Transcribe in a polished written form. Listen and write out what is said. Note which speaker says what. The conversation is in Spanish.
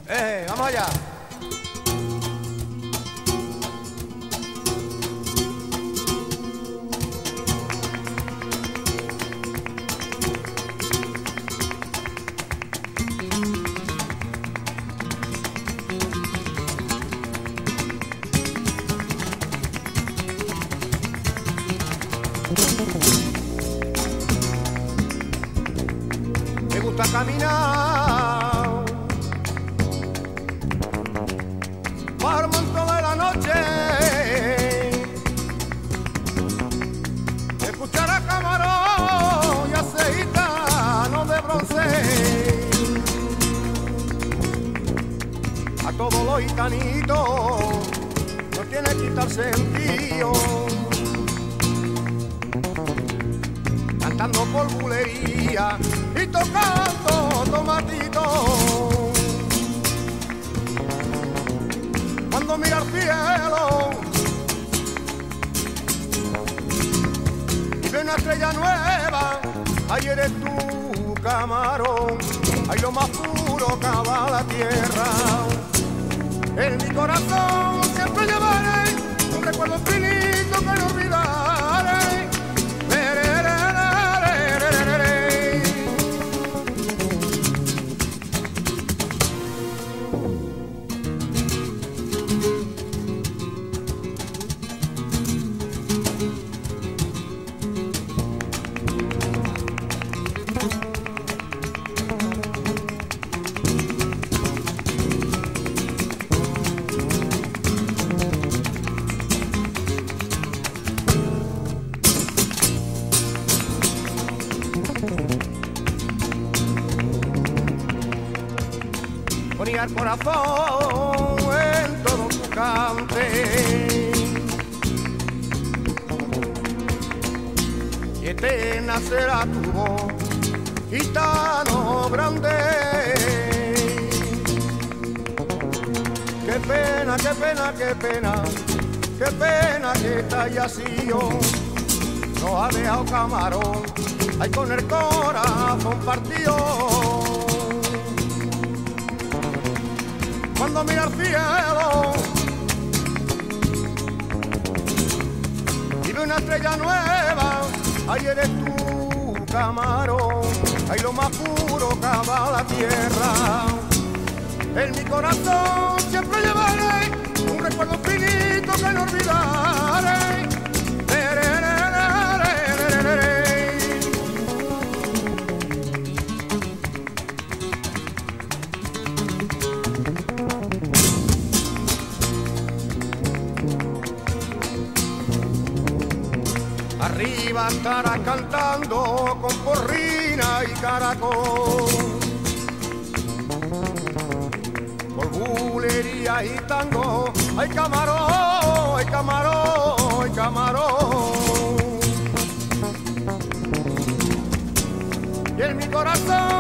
Speaker 1: Vamos allá. Me gusta caminar por el monte de la noche, escuchar a camarón y a gitano de bronce, a todos los gitanitos no tiene que quitarse el tío, cantando por bulería y tocando tomatito. Cuando mira al cielo y ve una estrella nueva, ahí eres tú, camarón, ahí lo más puro cava la tierra. En mi corazón siempre llevaré un recuerdo infinito que no olvidaré. Ponía el corazón en todo tu cante y eterna será tu voz, gitano grande. Qué pena, qué pena, qué pena, qué pena que esta yacío nos ha dejado camarón, ahí con el corazón partido. Cuando mira al cielo y ve una estrella nueva, ahí eres tú, camarón, ahí lo más puro cava la tierra. En mi corazón siempre llevaré un recuerdo infinito que no olvidaré. Arriba estarás cantando con porrina y caracol, por bulería y tango, ay camarón, ay camarón, ay camarón. Y en mi corazón